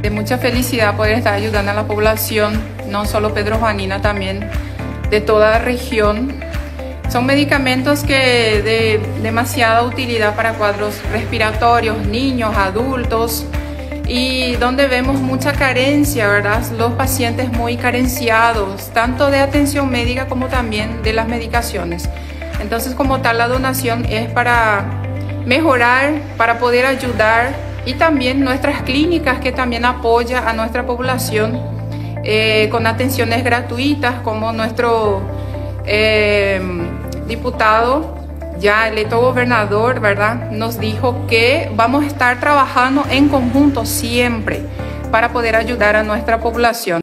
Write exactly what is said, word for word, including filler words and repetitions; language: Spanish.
De mucha felicidad poder estar ayudando a la población, no solo Pedro Juanina, también de toda la región. Son medicamentos que de demasiada utilidad para cuadros respiratorios, niños, adultos, y donde vemos mucha carencia, ¿verdad? Los pacientes muy carenciados, tanto de atención médica como también de las medicaciones. Entonces, como tal, la donación es para mejorar, para poder ayudar, y también nuestras clínicas que también apoya a nuestra población eh, con atenciones gratuitas, como nuestro eh, diputado ya electo gobernador, ¿verdad? Nos dijo que vamos a estar trabajando en conjunto siempre para poder ayudar a nuestra población.